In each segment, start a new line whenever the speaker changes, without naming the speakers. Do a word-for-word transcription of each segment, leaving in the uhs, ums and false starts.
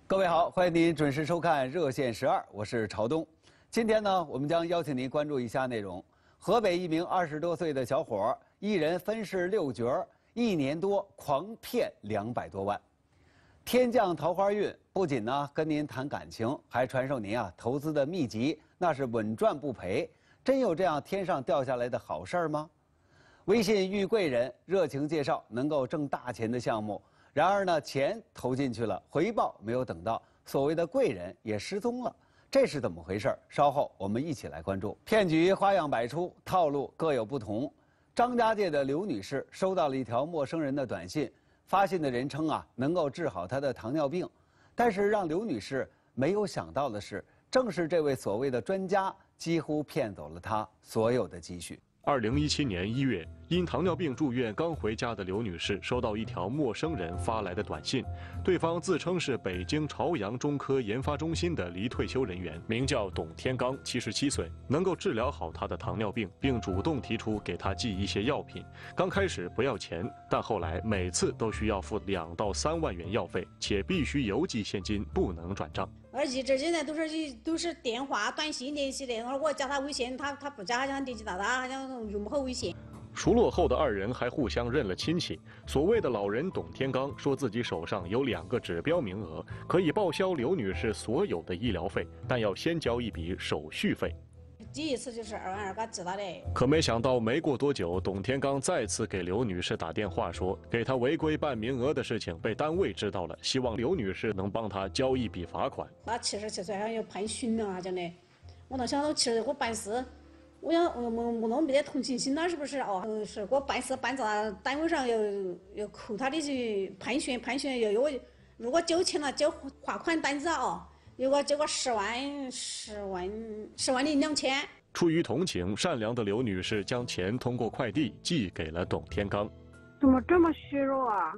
各位好，欢迎您准时收看《热线十二》，我是朝东。今天呢，我们将邀请您关注以下内容：河北一名二十多岁的小伙，一人分饰六角，一年多狂骗两百多万。天降桃花运，不仅呢跟您谈感情，还传授您啊投资的秘籍，那是稳赚不赔。真有这样天上掉下来的好事儿吗？微信遇贵人热情介绍能够挣大钱的项目。 然而呢，钱投进去了，回报没有等到，所谓的贵人也失踪了，这是怎么回事？稍后我们一起来关注。骗局花样百出，套路各有不同。张家界的刘女士收到了一条陌生人的短信，发信的人称啊能够治好她的糖尿病，但是让刘女士没有想到的是，正是这位所谓的专家几乎骗走了她所有的积蓄。
二零一七年一月，因糖尿病住院刚回家的刘女士收到一条陌生人发来的短信，对方自称是北京朝阳中科研发中心的离退休人员，名叫董天刚，七十七岁，能够治疗好她的糖尿病，并主动提出给她寄一些药品。刚开始不要钱，但后来每次都需要付两到三万元药费，且必须邮寄现金，不能转账。
而且这些呢都是都是电话、短信联系的。然后我加他微信，他他不加，好像联系到他，好像用不好微信。
熟络后的二人还互相认了亲戚。所谓的老人董天刚说自己手上有两个指标名额，可以报销刘女士所有的医疗费，但要先交一笔手续费。
第一次就是二万二给他知道的，
可没想到没过多久，董天刚再次给刘女士打电话说，给她违规办名额的事情被单位知道了，希望刘女士能帮他交一笔罚款。
他七十七岁好像要判刑了啊，讲的。我那想到七十我办事，我想我我我那没得同情心了，是不是？哦，是我办事办到单位上要要扣他的去判刑，判刑要有，如果交钱了交罚款单子哦。 如果交个十万、十万、十万零两千。
出于同情，善良的刘女士将钱通过快递寄给了董天刚。
怎么这么虚弱啊？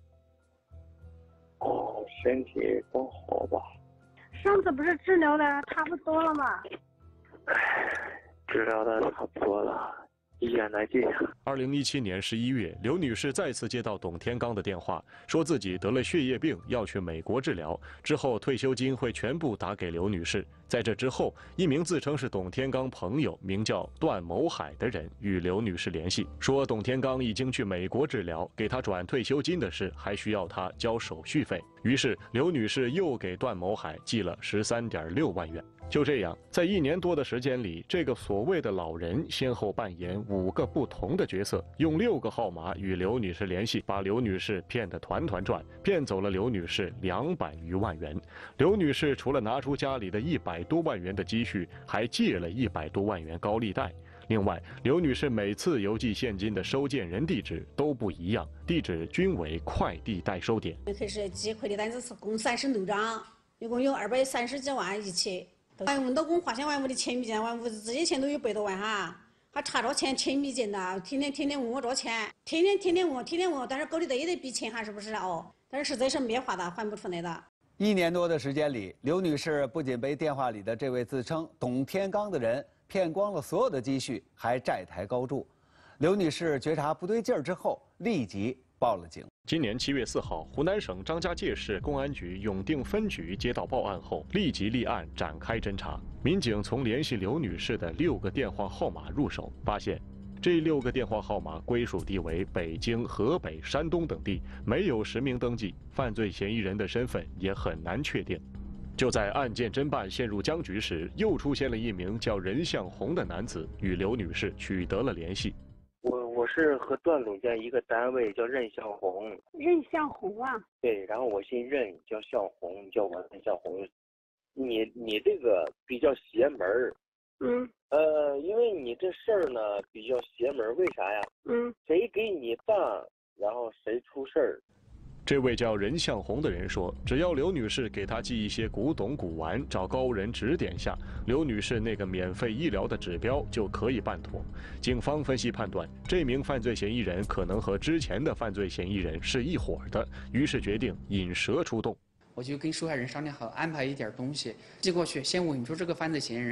哦，身体不好吧？
上次不是治疗的差不多了吗？
唉，治疗的差不多了。 一言难尽。
二零一七年十一月，刘女士再次接到董天刚的电话，说自己得了血液病，要去美国治疗，之后退休金会全部打给刘女士。在这之后，一名自称是董天刚朋友，名叫段某海的人与刘女士联系，说董天刚已经去美国治疗，给他转退休金的事还需要他交手续费。于是，刘女士又给段某海寄了十三点六万元。 就这样，在一年多的时间里，这个所谓的老人先后扮演五个不同的角色，用六个号码与刘女士联系，把刘女士骗得团团转，骗走了刘女士两百余万元。刘女士除了拿出家里的一百多万元的积蓄，还借了一百多万元高利贷。另外，刘女士每次邮寄现金的收件人地址都不一样，地址均为快递代收点。
开始寄快递单子是共三十六张，一共有二百三十几万一起。 完，我老公发现完我的钱没见，完我自己钱都有百多万哈，他查着钱钱没见的，天天天天问我这钱，天天天天问我，天天问我，但是高利贷也得笔钱哈，是不是哦？但是实在是没法的，还不出来的。
一年多的时间里，刘女士不仅被电话里的这位自称董天刚的人骗光了所有的积蓄，还债台高筑。刘女士觉察不对劲儿之后，立即报了警。
今年七月四号，湖南省张家界市公安局永定分局接到报案后，立即立案展开侦查。民警从联系刘女士的六个电话号码入手，发现这六个电话号码归属地为北京、河北、山东等地，没有实名登记，犯罪嫌疑人的身份也很难确定。就在案件侦办陷入僵局时，又出现了一名叫任向红的男子，与刘女士取得了联系。
我我是和段总监一个单位，叫任向红。
任向红啊？
对，然后我姓任，叫向红，你叫我任向红。你你这个比较邪门儿。
嗯。
呃，因为你这事儿呢比较邪门儿，为啥呀？
嗯。
谁给你办，然后谁出事儿。
这位叫任向红的人说，只要刘女士给他寄一些古董古玩，找高人指点下，刘女士那个免费医疗的指标就可以办妥。警方分析判断，这名犯罪嫌疑人可能和之前的犯罪嫌疑人是一伙的，于是决定引蛇出洞。
我就跟受害人商量好，安排一点东西寄过去，先稳住这个犯罪嫌疑人。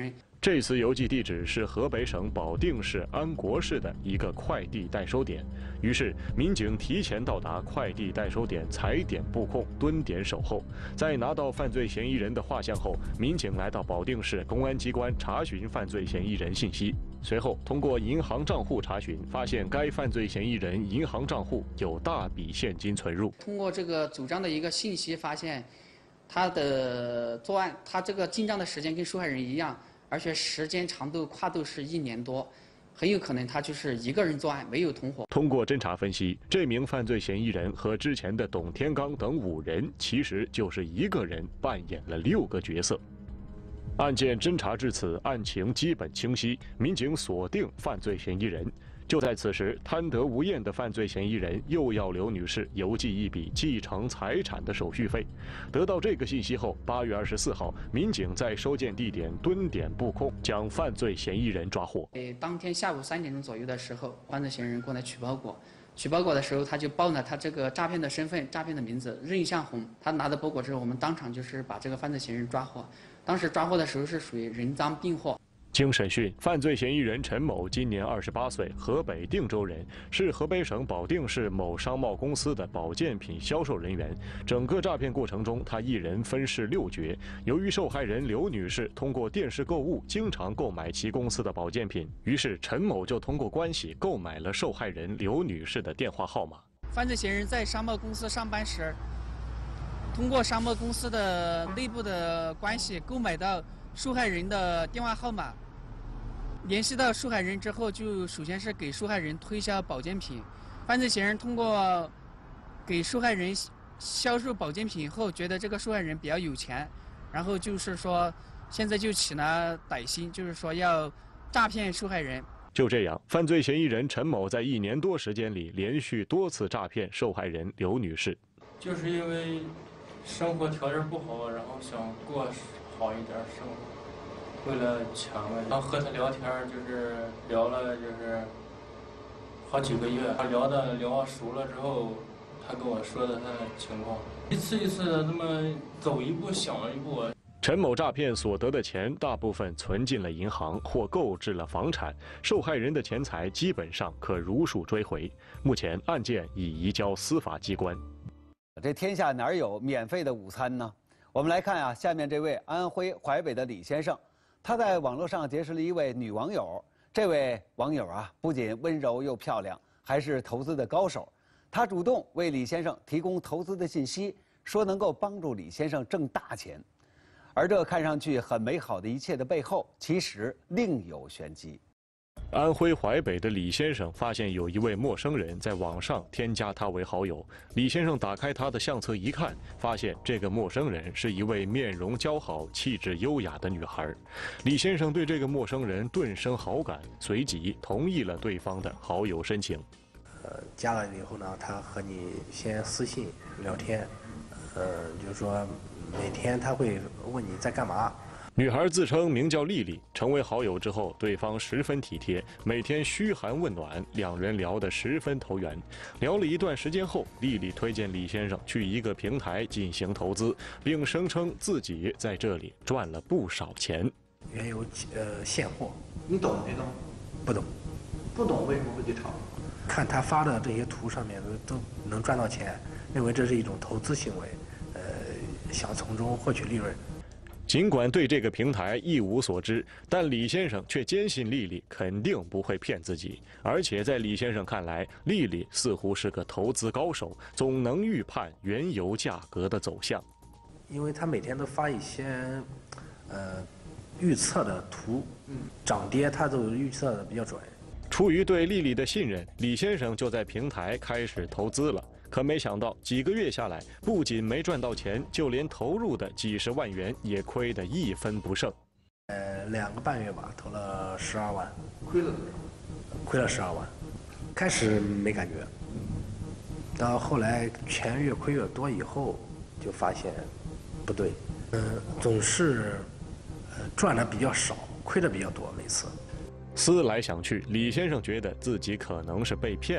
这次邮寄地址是河北省保定市安国市的一个快递代收点，于是民警提前到达快递代收点踩点布控，蹲点守候。在拿到犯罪嫌疑人的画像后，民警来到保定市公安机关查询犯罪嫌疑人信息。随后通过银行账户查询，发现该犯罪嫌疑人银行账户有大笔现金存入。
通过这个组章的一个信息，发现他的作案，他这个进账的时间跟受害人一样。而且时间长度跨度是一年多，很有可能他就是一个人作案，没有同伙。
通过侦查分析，这名犯罪嫌疑人和之前的董天刚等五人，其实就是一个人扮演了六个角色。案件侦查至此，案情基本清晰，民警锁定犯罪嫌疑人。就在此时，贪得无厌的犯罪嫌疑人又要刘女士邮寄一笔继承财产的手续费。得到这个信息后，八月二十四号，民警在收件地点蹲点布控，将犯罪嫌疑人抓获。
诶，当天下午三点钟左右的时候，犯罪嫌疑人过来取包裹，取包裹的时候，他就报了他这个诈骗的身份、诈骗的名字任向红。他拿到包裹之后，我们当场就是把这个犯罪嫌疑人抓获。当时抓获的时候是属于人赃并获。
经审讯，犯罪嫌疑人陈某今年二十八岁，河北定州人，是河北省保定市某商贸公司的保健品销售人员。整个诈骗过程中，他一人分饰六角。由于受害人刘女士通过电视购物经常购买其公司的保健品，于是陈某就通过关系购买了受害人刘女士的电话号码。
犯罪嫌疑人在商贸公司上班时，通过商贸公司的内部的关系购买到受害人的电话号码。联系到受害人之后，就首先是给受害人推销保健品。犯罪嫌疑人通过给受害人销售保健品后，觉得这个受害人比较有钱，然后就是说现在就起了歹心，就是说要诈骗受害人。
就这样，犯罪嫌疑人陈某在一年多时间里连续多次诈骗受害人刘女士。
就是因为生活条件不好，然后想过好一点生活。为了钱嘛，然后和他聊天，就是聊了就是好几个月，他聊的聊熟了之后，他跟我说的他的情况，一次一次的这么走一步想一步。
陈某诈骗所得的钱大部分存进了银行或购置了房产，受害人的钱财基本上可如数追回。目前案件已移交司法机关。
这天下哪有免费的午餐呢？我们来看啊，下面这位安徽淮北的李先生。他在网络上结识了一位女网友，这位网友啊，不仅温柔又漂亮，还是投资的高手。他主动为李先生提供投资的信息，说能够帮助李先生挣大钱。而这看上去很美好的一切的背后，其实另有玄机。
安徽淮北的李先生发现有一位陌生人在网上添加他为好友。李先生打开他的相册一看，发现这个陌生人是一位面容姣好、气质优雅的女孩。李先生对这个陌生人顿生好感，随即同意了对方的好友申请。
呃，加了以后呢，他和你先私信聊天，呃，就是说每天他会问你在干嘛。
女孩自称名叫丽丽，成为好友之后，对方十分体贴，每天嘘寒问暖，两人聊得十分投缘。聊了一段时间后，丽丽推荐李先生去一个平台进行投资，并声称自己在这里赚了不少钱。
原有呃现货，
你懂这个吗？
不懂，
不懂为什么会去炒？
看他发的这些图上面都都能赚到钱，认为这是一种投资行为，呃，想从中获取利润。
尽管对这个平台一无所知，但李先生却坚信丽丽肯定不会骗自己。而且在李先生看来，丽丽似乎是个投资高手，总能预判原油价格的走向。
因为他每天都发一些，呃，预测的图，涨跌他都预测的比较准。
出于对丽丽的信任，李先生就在平台开始投资了。可没想到，几个月下来，不仅没赚到钱，就连投入的几十万元也亏得一分不剩。
呃，两个半月吧，投了十二万，
亏了多少？
亏了十二万。开始没感觉，到后来钱越亏越多以后，就发现不对，嗯、呃，总是呃赚的比较少，亏的比较多，每次。
思来想去，李先生觉得自己可能是被骗了。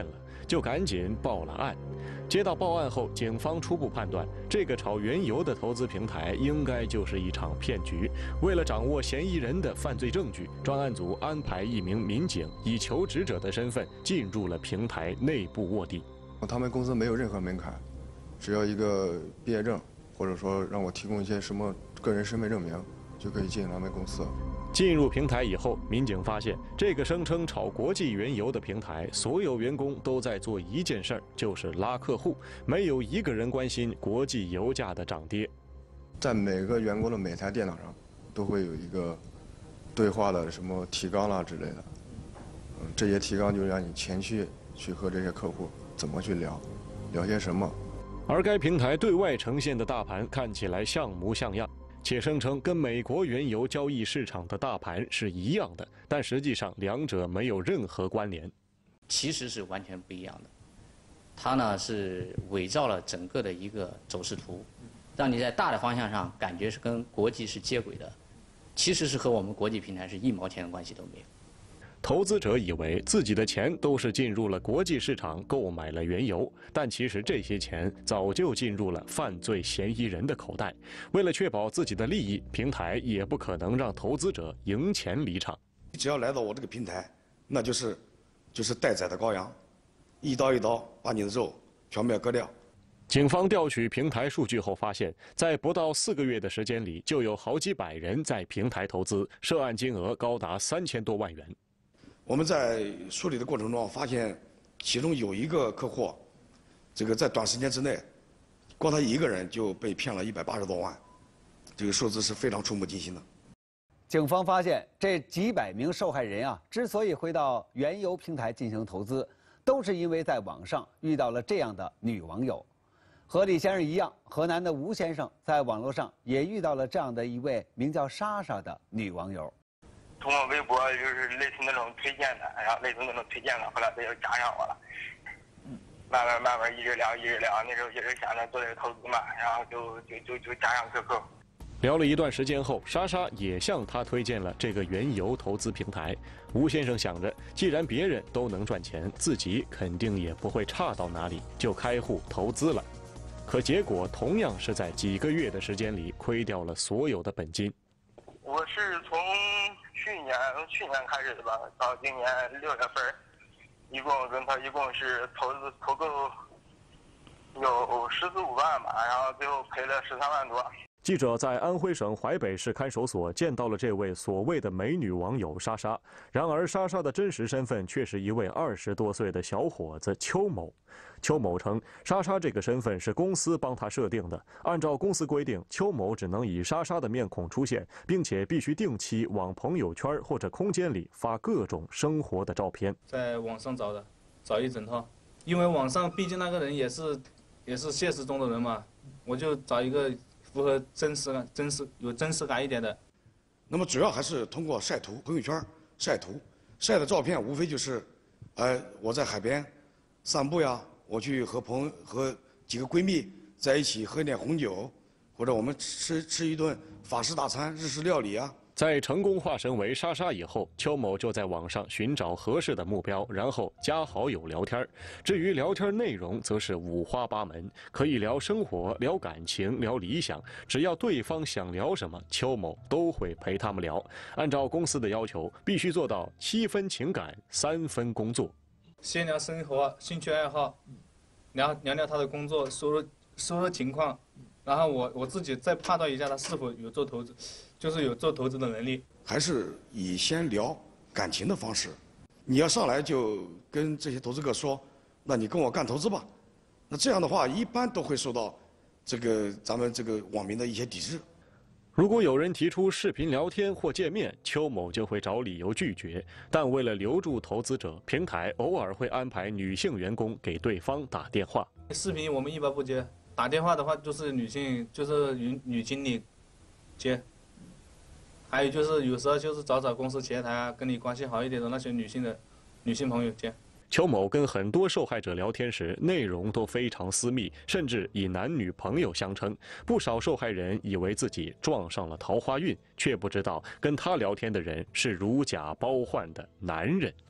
就赶紧报了案。接到报案后，警方初步判断，这个炒原油的投资平台应该就是一场骗局。为了掌握嫌疑人的犯罪证据，专案组安排一名民警以求职者的身份进入了平台内部卧底。
他们公司没有任何门槛，只要一个毕业证，或者说让我提供一些什么个人身份证明，就可以进他们公司。
进入平台以后，民警发现这个声称炒国际原油的平台，所有员工都在做一件事儿，就是拉客户，没有一个人关心国际油价的涨跌。
在每个员工的每台电脑上，都会有一个对话的什么提纲啦之类的。嗯，这些提纲就让你前期去和这些客户怎么去聊，聊些什么。
而该平台对外呈现的大盘看起来像模像样，且声称跟美国原油交易市场的大盘是一样的，但实际上两者没有任何关联。
其实是完全不一样的，它呢是伪造了整个的一个走势图，让你在大的方向上感觉是跟国际是接轨的，其实是和我们国际平台是一毛钱的关系都没有。
投资者以为自己的钱都是进入了国际市场购买了原油，但其实这些钱早就进入了犯罪嫌疑人的口袋。为了确保自己的利益，平台也不可能让投资者赢钱离场。
你只要来到我这个平台，那就是就是待宰的羔羊，一刀一刀把你的肉全部割掉。
警方调取平台数据后发现，在不到四个月的时间里，就有好几百人在平台投资，涉案金额高达三千多万元。
我们在梳理的过程中发现，其中有一个客户，这个在短时间之内，光他一个人就被骗了一百八十多万，这个数字是非常触目惊心的。
警方发现，这几百名受害人啊，之所以会到原油平台进行投资，都是因为在网上遇到了这样的女网友。和李先生一样，河南的吴先生在网络上也遇到了这样的一位名叫莎莎的女网友。
通过微博就是类似那种推荐的，然后类似那种推荐的，后来他就加上我了，慢慢慢慢一直聊一直聊，那时候也是想着做这个投资嘛，然后就就就就加上 Q Q。
聊了一段时间后，莎莎也向他推荐了这个原油投资平台。吴先生想着，既然别人都能赚钱，自己肯定也不会差到哪里，就开户投资了。可结果同样是在几个月的时间里亏掉了所有的本金。
我是从去年去年开始的吧，到今年六月份，一共跟他一共是投资投够有十四五万吧，然后最后赔了十三万多。
记者在安徽省淮北市看守所见到了这位所谓的美女网友莎莎，然而莎莎的真实身份却是一位二十多岁的小伙子邱某。邱某称，莎莎这个身份是公司帮他设定的，按照公司规定，邱某只能以莎莎的面孔出现，并且必须定期往朋友圈或者空间里发各种生活的照片。
在网上找的，找一整套，因为网上毕竟那个人也是也是现实中的人嘛，我就找一个符合真实感、真实有真实感一点的。
那么主要还是通过晒图，朋友圈晒图，晒的照片无非就是，呃，我在海边散步呀，我去和朋友和几个闺蜜在一起喝点红酒，或者我们吃吃一顿法式大餐、日式料理啊。
在成功化身为莎莎以后，邱某就在网上寻找合适的目标，然后加好友聊天。至于聊天内容，则是五花八门，可以聊生活、聊感情、聊理想，只要对方想聊什么，邱某都会陪他们聊。按照公司的要求，必须做到七分情感，三分工作。
先聊生活、兴趣爱好，聊聊聊他的工作、收入、收入情况，然后我我自己再判断一下他是否有做投资。就是有做投资的能力，
还是以先聊感情的方式。你要上来就跟这些投资客说，那你跟我干投资吧，那这样的话一般都会受到这个咱们这个网民的一些抵制。
如果有人提出视频聊天或见面，邱某就会找理由拒绝。但为了留住投资者，平台偶尔会安排女性员工给对方打电话。
视频我们一般不接，打电话的话就是女性，就是女女经理接。还有就是有时候就是找找公司前台啊，跟你关系好一点的那些女性的女性朋友接。
邱某跟很多受害者聊天时，内容都非常私密，甚至以男女朋友相称。不少受害人以为自己撞上了桃花运，却不知道跟他聊天的人是如假包换的男人。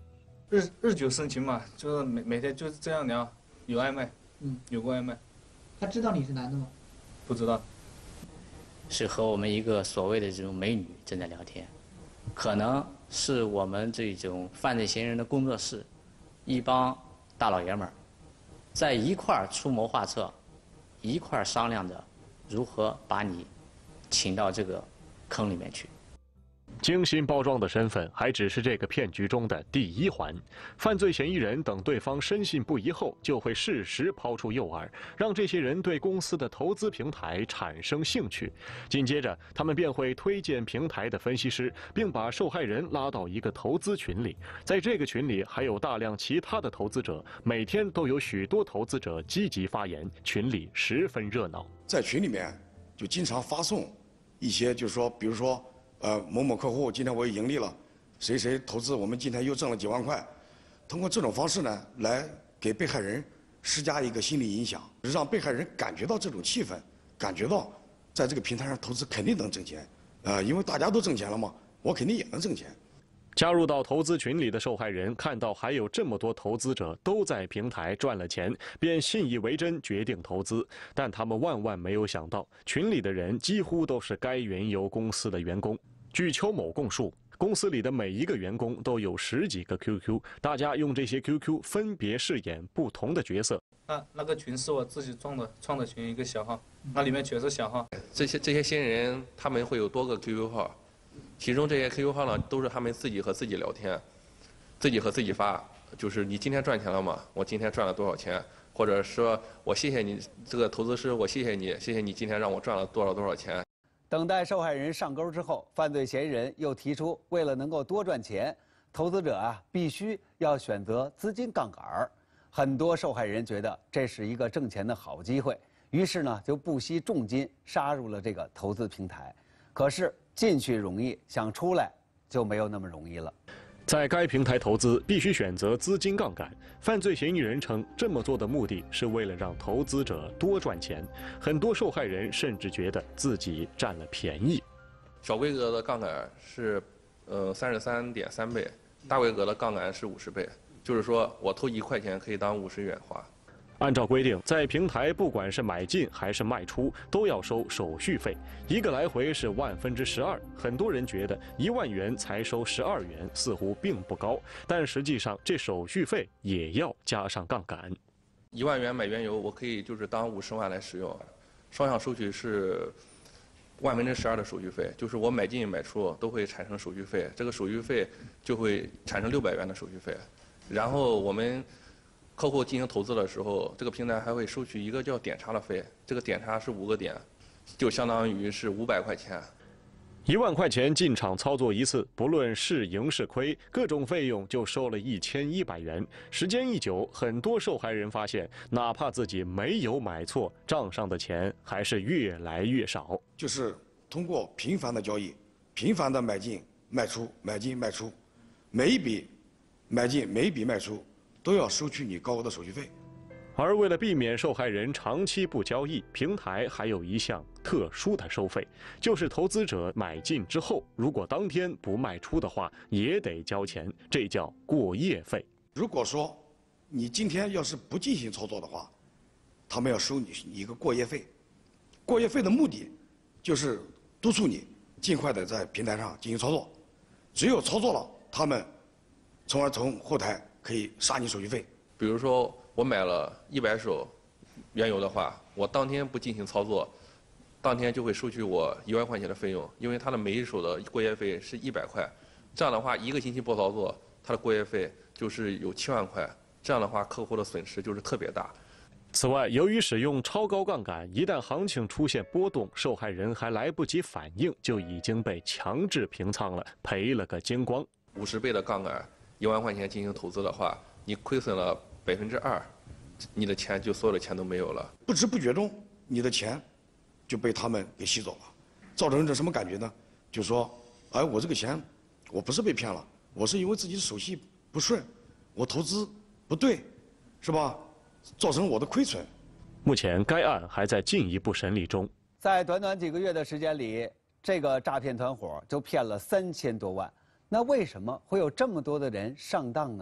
日日久生情嘛，就是每每天就是这样聊，有暧昧，
嗯，
有过暧昧。
他知道你是男的吗？
不知道。
是和我们一个所谓的这种美女正在聊天，可能是我们这种犯罪嫌疑人的工作室，一帮大老爷们儿，在一块儿出谋划策，一块儿商量着如何把你请到这个坑里面去。
精心包装的身份还只是这个骗局中的第一环，犯罪嫌疑人等对方深信不疑后，就会适时抛出诱饵，让这些人对公司的投资平台产生兴趣。紧接着，他们便会推荐平台的分析师，并把受害人拉到一个投资群里。在这个群里还有大量其他的投资者，每天都有许多投资者积极发言，群里十分热闹。
在群里面就经常发送一些，就是说，比如说。呃，某某客户今天我也盈利了，谁谁投资我们今天又挣了几万块，通过这种方式呢，来给被害人施加一个心理影响，让被害人感觉到这种气氛，感觉到在这个平台上投资肯定能挣钱，呃，因为大家都挣钱了嘛，我肯定也能挣钱。
加入到投资群里的受害人看到还有这么多投资者都在平台赚了钱，便信以为真，决定投资。但他们万万没有想到，群里的人几乎都是该原油公司的员工。据邱某供述，公司里的每一个员工都有十几个 Q Q， 大家用这些 Q Q 分别饰演不同的角色。
那那个群是我自己创的，创的群，一个小号，那里面全是小号。
这些这些嫌疑人他们会有多个 Q Q 号，其中这些 Q Q 号呢都是他们自己和自己聊天，自己和自己发，就是你今天赚钱了吗？我今天赚了多少钱？或者说我谢谢你这个投资师，我谢谢你，谢谢你今天让我赚了多少多少钱。
等待受害人上钩之后，犯罪嫌疑人又提出，为了能够多赚钱，投资者啊必须要选择资金杠杆儿。很多受害人觉得这是一个挣钱的好机会，于是呢就不惜重金杀入了这个投资平台。可是进去容易，想出来就没有那么容易了。
在该平台投资必须选择资金杠杆，犯罪嫌疑人称这么做的目的是为了让投资者多赚钱。很多受害人甚至觉得自己占了便宜。
小规格的杠杆是，呃，三十三点三倍，大规格的杠杆是五十倍，就是说我投一块钱可以当五十元花。
按照规定，在平台不管是买进还是卖出，都要收手续费，一个来回是万分之十二。很多人觉得一万元才收十二元，似乎并不高，但实际上这手续费也要加上杠杆。
一万元买原油，我可以就是当五十万来使用，双向收取是万分之十二的手续费，就是我买进买出都会产生手续费，这个手续费就会产生六百元的手续费，然后我们。客户进行投资的时候，这个平台还会收取一个叫点差的费，这个点差是五个点，就相当于是五百块钱。
一万块钱进场操作一次，不论是赢是亏，各种费用就收了一千一百元。时间一久，很多受害人发现，哪怕自己没有买错，账上的钱还是越来越少。
就是通过频繁的交易，频繁的买进卖出，买进卖出，每一笔买进每一笔卖出。都要收取你高额的手续费，
而为了避免受害人长期不交易，平台还有一项特殊的收费，就是投资者买进之后，如果当天不卖出的话，也得交钱，这叫过夜费。
如果说你今天要是不进行操作的话，他们要收你一个过夜费。过夜费的目的就是督促你尽快的在平台上进行操作，只有操作了，他们从而从后台。可以杀你手续费。
比如说，我买了一百手原油的话，我当天不进行操作，当天就会收取我一万块钱的费用，因为它的每一手的过夜费是一百块。这样的话，一个星期不操作，它的过夜费就是有七万块。这样的话，客户的损失就是特别大。
此外，由于使用超高杠杆，一旦行情出现波动，受害人还来不及反应，就已经被强制平仓了，赔了个精光。
五十倍的杠杆。一万块钱进行投资的话，你亏损了百分之二，你的钱就所有的钱都没有了。
不知不觉中，你的钱就被他们给吸走了，造成这什么感觉呢？就是说，哎，我这个钱，我不是被骗了，我是因为自己的手续不顺，我投资不对，是吧？造成我的亏损。
目前该案还在进一步审理中。
在短短几个月的时间里，这个诈骗团伙就骗了三千多万。那为什么会有这么多的人上当呢？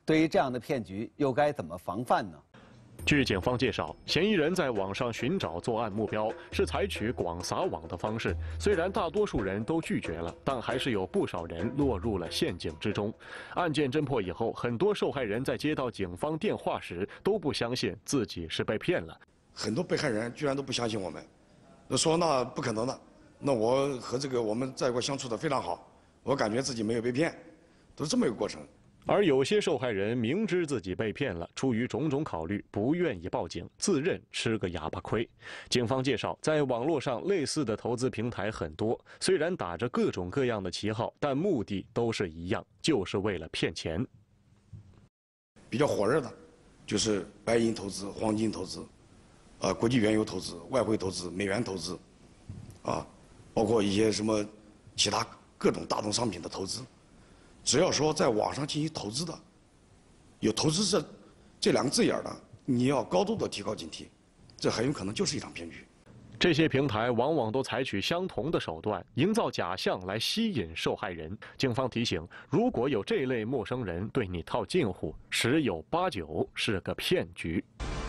对于这样的骗局，又该怎么防范呢？
据警方介绍，嫌疑人在网上寻找作案目标是采取广撒网的方式。虽然大多数人都拒绝了，但还是有不少人落入了陷阱之中。案件侦破以后，很多受害人在接到警方电话时都不相信自己是被骗了。
很多被害人居然都不相信我们，说那不可能的。那我和这个我们在一块相处的非常好，我感觉自己没有被骗，都是这么一个过程。
而有些受害人明知自己被骗了，出于种种考虑，不愿意报警，自认吃个哑巴亏。警方介绍，在网络上类似的投资平台很多，虽然打着各种各样的旗号，但目的都是一样，就是为了骗钱。
比较火热的，就是白银投资、黄金投资，呃，国际原油投资、外汇投资、美元投资，啊，包括一些什么其他各种大宗商品的投资。只要说在网上进行投资的，有投资这这两个字眼的，你要高度的提高警惕，这很有可能就是一场骗局。
这些平台往往都采取相同的手段，营造假象来吸引受害人。警方提醒，如果有这类陌生人对你套近乎，十有八九是个骗局。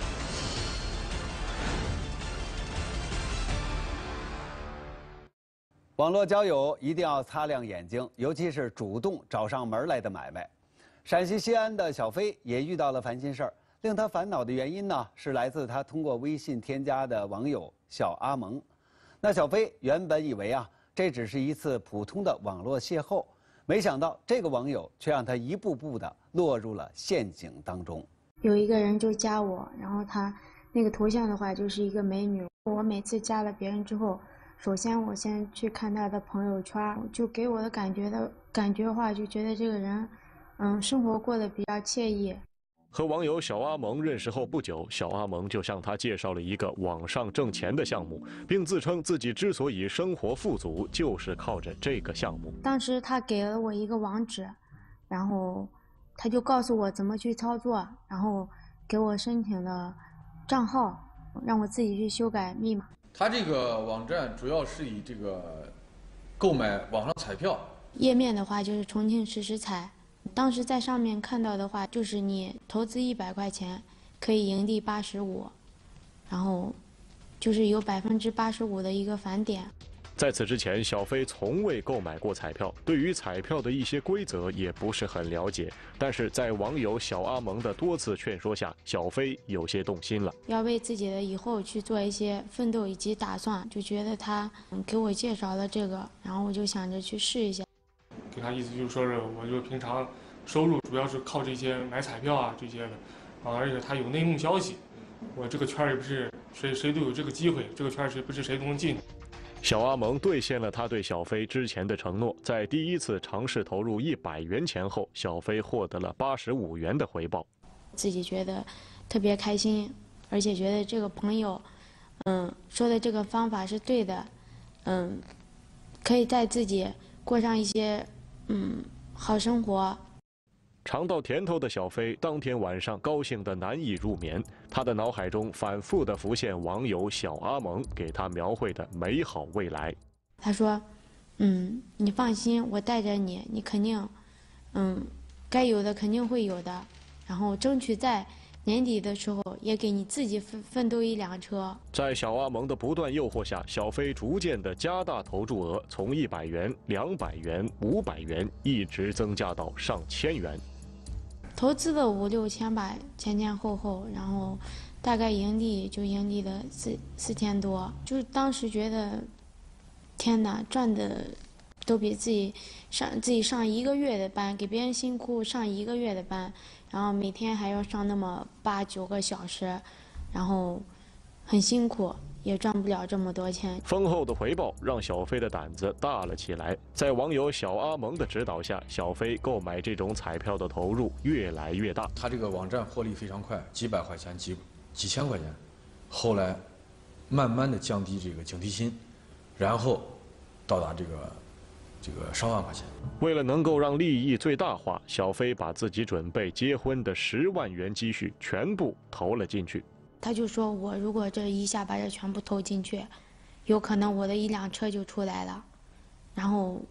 网络交友一定要擦亮眼睛，尤其是主动找上门来的买卖。陕西西安的小飞也遇到了烦心事儿，令他烦恼的原因呢，是来自他通过微信添加的网友小阿蒙。那小飞原本以为啊，这只是一次普通的网络邂逅，没想到这个网友却让他一步步的落入了陷阱当中。
有一个人就加我，然后他那个头像的话就是一个美女。我每次加了别人之后，首先我先去看他的朋友圈，就给我的感觉的感觉的话，就觉得这个人，嗯，生活过得比较惬意。
和网友小阿蒙认识后不久，小阿蒙就向他介绍了一个网上挣钱的项目，并自称自己之所以生活富足，就是靠着这个项目。
当时他给了我一个网址，然后他就告诉我怎么去操作，然后给我申请了账号，让我自己去修改密码。
他这个网站主要是以这个购买网上彩票，
页面的话就是重庆实时彩。当时在上面看到的话，就是你投资一百块钱可以盈利八十五，然后就是有百分之八十五的一个返点。
在此之前，小飞从未购买过彩票，对于彩票的一些规则也不是很了解。但是在网友小阿蒙的多次劝说下，小飞有些动心了，
要为自己的以后去做一些奋斗以及打算，就觉得他给我介绍了这个，然后我就想着去试一下。
给他意思就是说是，我就平常收入主要是靠这些买彩票啊这些的，啊，而且他有内幕消息，我这个圈儿也不是谁谁都有这个机会，这个圈儿谁不是谁都能进。
小阿蒙兑现了他对小飞之前的承诺，在第一次尝试投入一百元钱后，小飞获得了八十五元的回报，
自己觉得特别开心，而且觉得这个朋友，嗯，说的这个方法是对的，嗯，可以带自己过上一些嗯好生活。
尝到甜头的小飞当天晚上高兴得难以入眠，他的脑海中反复地浮现网友小阿蒙给他描绘的美好未来。
他说：“嗯，你放心，我带着你，你肯定，嗯，该有的肯定会有的，然后争取在年底的时候也给你自己奋奋斗一辆车。”
在小阿蒙的不断诱惑下，小飞逐渐地加大投注额，从一百元、两百元、五百元一直增加到上千元。
投资了五六千吧，前前后后，然后大概盈利就盈利了四四千多，就是当时觉得，天哪，赚的都比自己上自己上一个月的班，给别人辛苦上一个月的班，然后每天还要上那么八九个小时，然后很辛苦。也赚不了这么多钱。
丰厚的回报让小飞的胆子大了起来。在网友小阿蒙的指导下，小飞购买这种彩票的投入越来越大。
他这个网站获利非常快，几百块钱、几几千块钱，后来慢慢的降低这个警惕心，然后到达这个这个上万块钱。
为了能够让利益最大化，小飞把自己准备结婚的十万元积蓄全部投了进去。
他就说我如果这一下把这全部投进去，有可能我的一辆车就出来了，然后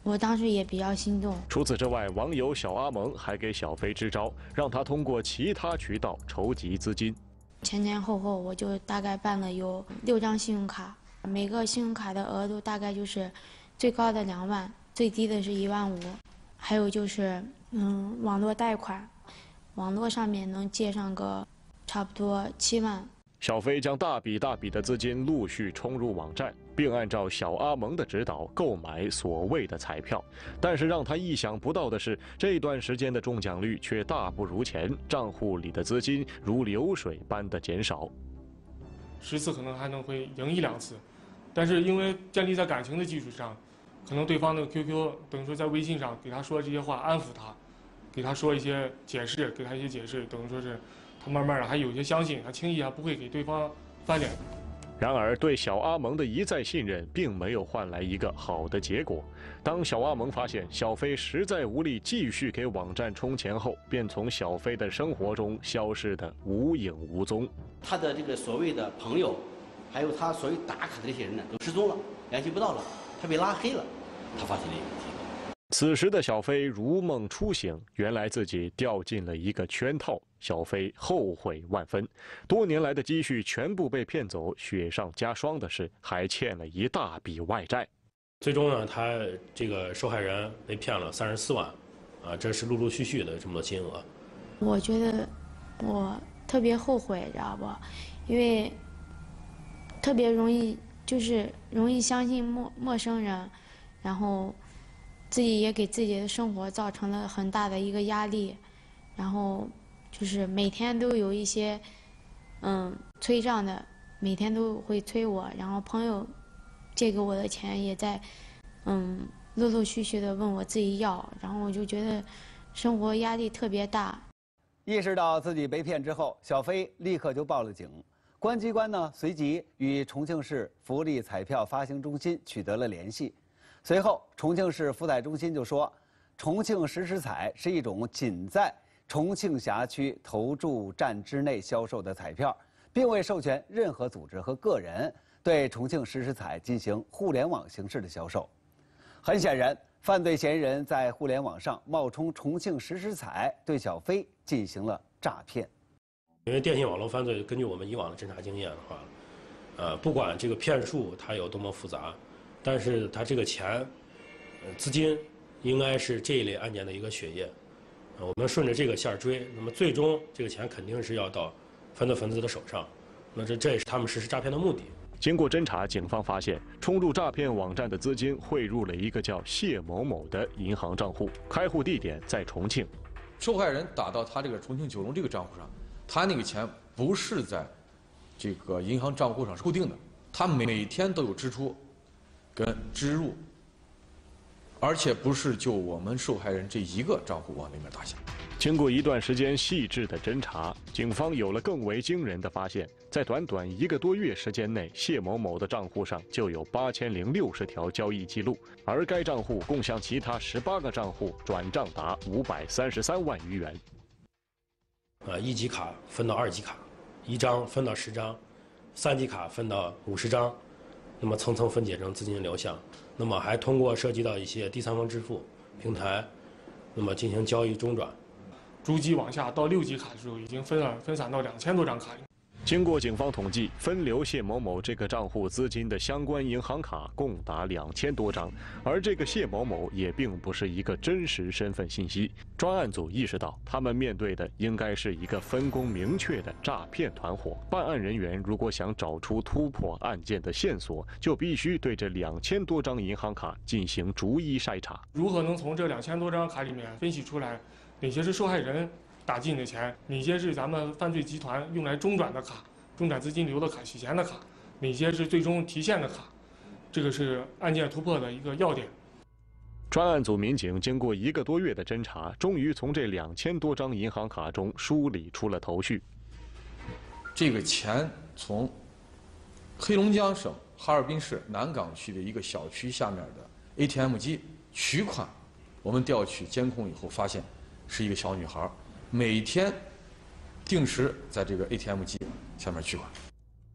我当时也比较心动。
除此之外，网友小阿蒙还给小飞支招，让他通过其他渠道筹集资金。
前前后后我就大概办了有六张信用卡，每个信用卡的额度大概就是最高的两万，最低的是一万五。还有就是嗯，网络贷款，网络上面能借上个差不多七万。
小飞将大笔大笔的资金陆续冲入网站，并按照小阿蒙的指导购买所谓的彩票。但是让他意想不到的是，这段时间的中奖率却大不如前，账户里的资金如流水般的减少。
十次可能还能会赢一两次，但是因为建立在感情的基础上，可能对方的 Q Q 等于说在微信上给他说这些话，安抚他，给他说一些解释，给他一些解释，等于说是。他慢慢的还有些相信，他轻易还不会给对方翻脸。
然而，对小阿蒙的一再信任，并没有换来一个好的结果。当小阿蒙发现小飞实在无力继续给网站充钱后，便从小飞的生活中消失得无影无踪。
他的这个所谓的朋友，还有他所谓打卡的这些人呢，都失踪了，联系不到了，他被拉黑了。他发现了一个问题。
此时的小飞如梦初醒，原来自己掉进了一个圈套。小飞后悔万分，多年来的积蓄全部被骗走，雪上加霜的是还欠了一大笔外债。
最终呢，他这个受害人被骗了三十四万，啊，这是陆陆续续的这么多金额。
我觉得我特别后悔，知道不？因为特别容易，就是容易相信陌陌生人，然后自己也给自己的生活造成了很大的一个压力，然后。就是每天都有一些，嗯，催账的，每天都会催我，然后朋友借给我的钱也在，嗯，陆陆续续的问我自己要，然后我就觉得生活压力特别大。
意识到自己被骗之后，小飞立刻就报了警。公安机关呢，随即与重庆市福利彩票发行中心取得了联系。随后，重庆市福彩中心就说，重庆实时彩是一种仅在重庆辖区投注站之内销售的彩票，并未授权任何组织和个人对重庆实时彩进行互联网形式的销售。很显然，犯罪嫌疑人在互联网上冒充重庆实时彩，对小飞进行了诈骗。
因为电信网络犯罪，根据我们以往的侦查经验的话，呃，不管这个骗术它有多么复杂，但是它这个钱，呃，资金应该是这一类案件的一个血液。我们顺着这个线追，那么最终这个钱肯定是要到犯罪分子的手上，那这这也是他们实施诈骗的目的。
经过侦查，警方发现冲入诈骗网站的资金汇入了一个叫谢某某的银行账户，开户地点在重庆。
受害人打到他这个重庆九龙这个账户上，他那个钱不是在这个银行账户上是固定的，他每天都有支出跟支入。而且不是就我们受害人这一个账户往那边打下。
经过一段时间细致的侦查，警方有了更为惊人的发现：在短短一个多月时间内，谢某某的账户上就有八千零六十条交易记录，而该账户共向其他十八个账户转账达五百三十三万余元。
啊，一级卡分到二级卡，一张分到十张，三级卡分到五十张，那么层层分解成资金流向。那么还通过涉及到一些第三方支付平台，那么进行交易中转，
逐级往下到六级卡的时候，已经分了分散到两千多张卡。
经过警方统计，分流谢某某这个账户资金的相关银行卡共达两千多张，而这个谢某某也并不是一个真实身份信息。专案组意识到，他们面对的应该是一个分工明确的诈骗团伙。办案人员如果想找出突破案件的线索，就必须对这两千多张银行卡进行逐一筛查。
如何能从这两千多张卡里面分析出来哪些是受害人打进的钱，哪些是咱们犯罪集团用来中转的卡、中转资金流的卡、洗钱的卡，哪些是最终提现的卡，这个是案件突破的一个要点。
专案组民警经过一个多月的侦查，终于从这两千多张银行卡中梳理出了头绪。
这个钱从黑龙江省哈尔滨市南岗区的一个小区下面的 A T M 机取款，我们调取监控以后发现，是一个小女孩，每天定时在这个 A T M 机下面取款。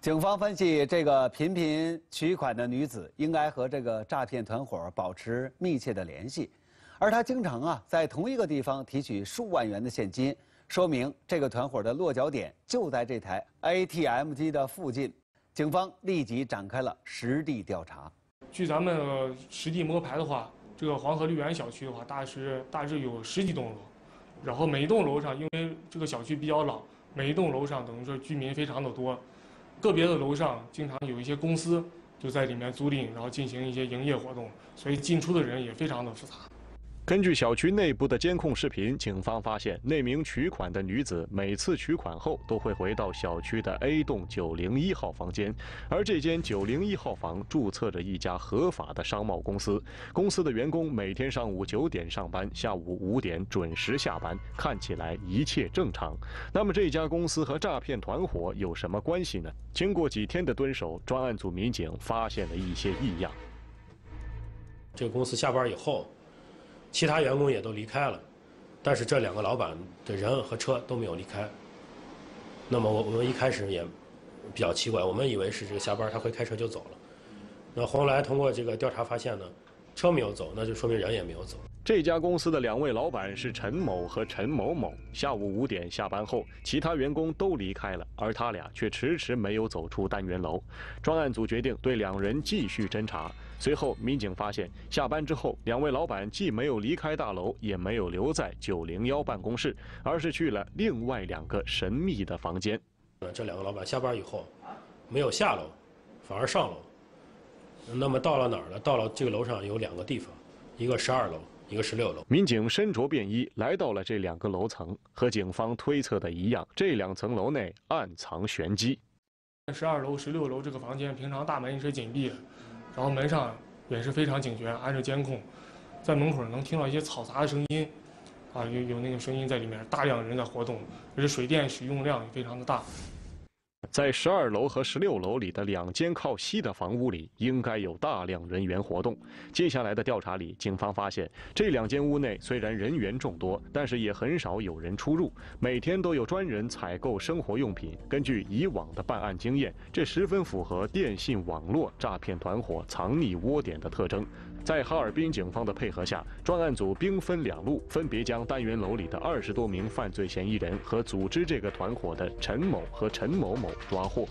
警方分析，这个频频取款的女子应该和这个诈骗团伙保持密切的联系，而她经常啊在同一个地方提取数万元的现金，说明这个团伙的落脚点就在这台 A T M 机的附近。警方立即展开了实地调查。
据咱们实地摸排的话，这个黄河绿园小区的话，大致大致有十几栋楼，然后每一栋楼上，因为这个小区比较老，每一栋楼上等于说居民非常的多。个别的楼上经常有一些公司就在里面租赁，然后进行一些营业活动，所以进出的人也非常的复杂。
根据小区内部的监控视频，警方发现那名取款的女子每次取款后都会回到小区的 A 栋九零一号房间，而这间九零一号房注册着一家合法的商贸公司，公司的员工每天上午九点上班，下午五点准时下班，看起来一切正常。那么这家公司和诈骗团伙有什么关系呢？经过几天的蹲守，专案组民警发现了一些异样。
这个公司下班以后，其他员工也都离开了，但是这两个老板的人和车都没有离开。那么我我们一开始也比较奇怪，我们以为是这个下班他会开车就走了。那后来通过这个调查发现呢，车没有走，那就说明人也没有走。
这家公司的两位老板是陈某和陈某某，下午五点下班后，其他员工都离开了，而他俩却迟迟没有走出单元楼。专案组决定对两人继续侦查。随后，民警发现，下班之后，两位老板既没有离开大楼，也没有留在九零一办公室，而是去了另外两个神秘的房间。
这两个老板下班以后，没有下楼，反而上楼。那么到了哪儿呢？到了这个楼上有两个地方，一个十二楼，一个十六楼。
民警身着便衣来到了这两个楼层，和警方推测的一样，这两层楼内暗藏玄机。
十二楼、十六楼这个房间，平常大门是紧闭的。然后门上也是非常警觉，按着监控，在门口能听到一些嘈杂的声音，啊，有有那个声音在里面，大量人在活动，而且水电使用量也非常的大。
在十二楼和十六楼里的两间靠西的房屋里，应该有大量人员活动。接下来的调查里，警方发现这两间屋内虽然人员众多，但是也很少有人出入，每天都有专人采购生活用品。根据以往的办案经验，这十分符合电信网络诈骗团伙藏匿窝点的特征。在哈尔滨警方的配合下，专案组兵分两路，分别将单元楼里的二十多名犯罪嫌疑人和组织这个团伙的陈某和陈某某抓获。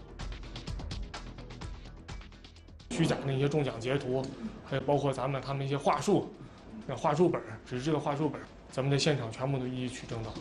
虚假的一些中奖截图，还有包括咱们他们一些话术，那话术本、纸质的话术本，咱们在现场全部都一一取证到。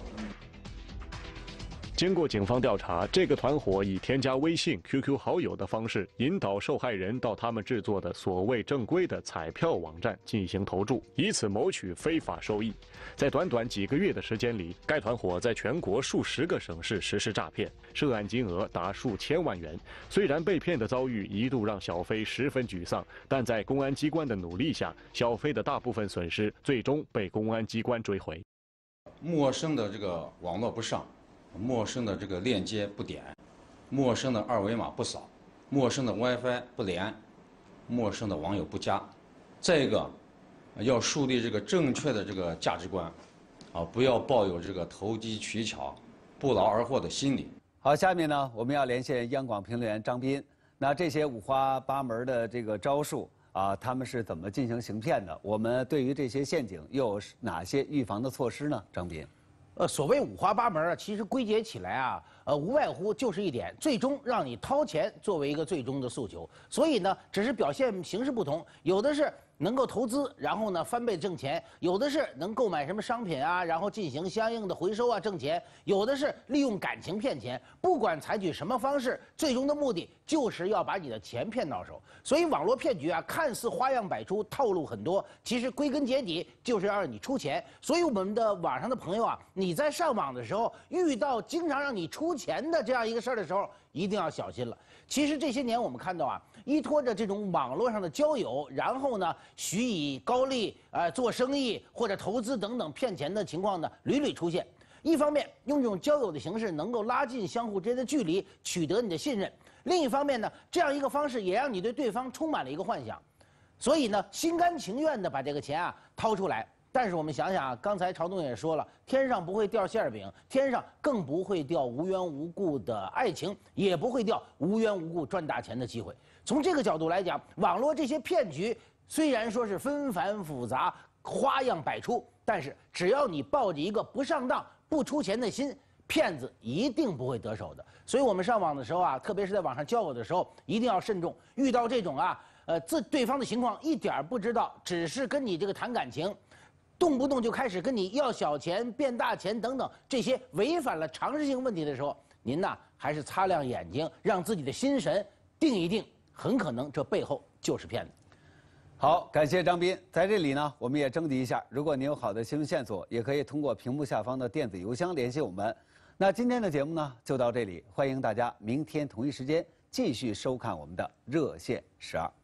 经过警方调查，这个团伙以添加微信、Q Q 好友的方式，引导受害人到他们制作的所谓正规的彩票网站进行投注，以此谋取非法收益。在短短几个月的时间里，该团伙在全国数十个省市实施诈骗，涉案金额达数千万元。虽然被骗的遭遇一度让小飞十分沮丧，但在公安机关的努力下，小飞的大部分损失最终被公安机关追回。
陌生的这个网络不上。陌生的这个链接不点，陌生的二维码不扫，陌生的 WiFi 不连，陌生的网友不加。再一个，要树立这个正确的这个价值观，啊，不要抱有这个投机取巧、不劳而获的心理。
好，下面呢，我们要连线央广评论员张斌。那这些五花八门的这个招数啊，他们是怎么进行行骗的？我们对于这些陷阱又有哪些预防的措施呢？张斌。
呃，所谓五花八门啊，其实归结起来啊，呃，无外乎就是一点，最终让你掏钱作为一个最终的诉求。所以呢，只是表现形式不同，有的是能够投资，然后呢翻倍挣钱；有的是能购买什么商品啊，然后进行相应的回收啊挣钱；有的是利用感情骗钱。不管采取什么方式，最终的目的就是要把你的钱骗到手。所以网络骗局啊，看似花样百出，套路很多，其实归根结底就是要让你出钱。所以我们的网上的朋友啊，你在上网的时候遇到经常让你出钱的这样一个事儿的时候，一定要小心了。其实这些年我们看到啊，依托着这种网络上的交友，然后呢许以高利呃做生意或者投资等等骗钱的情况呢屡屡出现。一方面用这种交友的形式能够拉近相互之间的距离，取得你的信任；另一方面呢，这样一个方式也让你对对方充满了一个幻想，所以呢心甘情愿的把这个钱啊掏出来。 但是我们想想啊，刚才朝东也说了，天上不会掉馅儿饼，天上更不会掉无缘无故的爱情，也不会掉无缘无故赚大钱的机会。从这个角度来讲，网络这些骗局虽然说是纷繁复杂、花样百出，但是只要你抱着一个不上当、不出钱的心，骗子一定不会得手的。所以我们上网的时候啊，特别是在网上交友的时候，一定要慎重。遇到这种啊，呃，自对方的情况一点不知道，只是跟你这个谈感情。动不动就开始跟你要小钱、变大钱等等这些违反了常识性问题的时候，您呐还是擦亮眼睛，让自己的心神定一定，很可能这背后就是骗子。
好，感谢张斌。在这里呢，我们也征集一下，如果您有好的新闻线索，也可以通过屏幕下方的电子邮箱联系我们。那今天的节目呢就到这里，欢迎大家明天同一时间继续收看我们的热线十二。